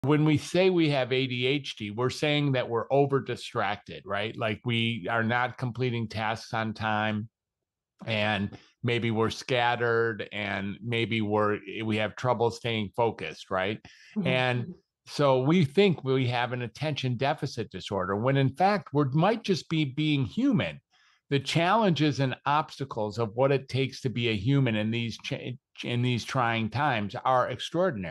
When we say we have ADHD, we're saying that we're over distracted, right? Like we are not completing tasks on time, and maybe we're scattered, and maybe we have trouble staying focused, right? And so we think we have an attention deficit disorder when in fact we might just be being human. The challenges and obstacles of what it takes to be a human in these trying times are extraordinary.